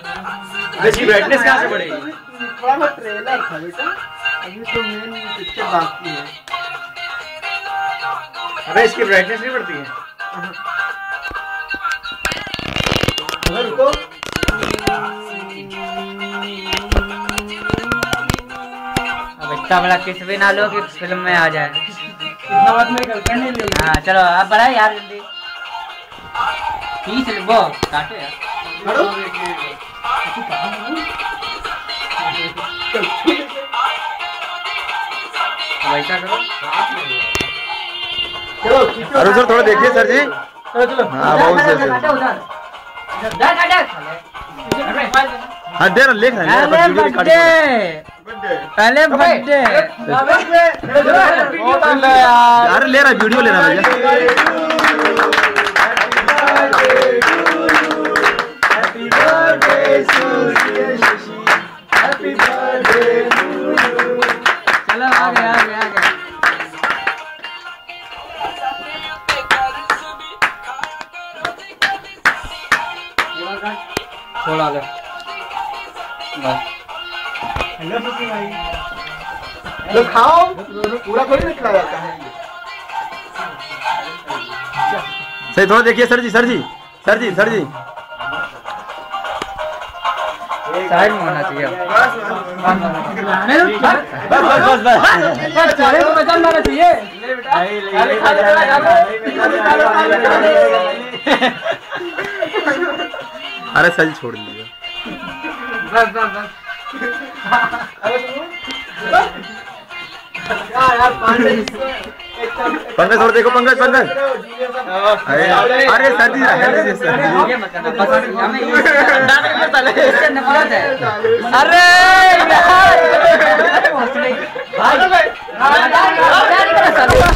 इसकी ब्राइटनेस कहाँ से बढ़ेगी? थोड़ा सा ट्रेलर था बेटा, अभी तो मेन पिक्चर बाकी है। अबे इसकी ब्राइटनेस नहीं बढ़ती है? अगर रुको अब इतना बड़ा किस भी ना लो कि फिल्म में आ जाए। इतना बात मेरी गर्लफ्रेंड नहीं ले। हाँ चलो अब बढ़ा यार जल्दी। 30 वो काटो यार। हटो वैसा करो। चलो अरे सर थोड़ा देखिए सर जी। चलो चलो हाँ बहुत सही। हाँ दे रहा लिख रहा है। पहले बर्थडे अरे ले रहा वीडियो ले रहा भैया। चलो आ गया। थोड़ा ले बस। हेलो सुखी भाई, लो खाओ, पूरा थोड़ी निकला जाता है। सही थोड़ा देखिए सर जी। साइड में होना चाहिए। बस चले तो बचन मारना चाहिए। अरे सर जी छोड़ दीजिए। बस पंकज थोड़ा देखो पंकज। अरे सर जी ये मत करना बस हमें ये इससे नफरत है। अरे यार भाई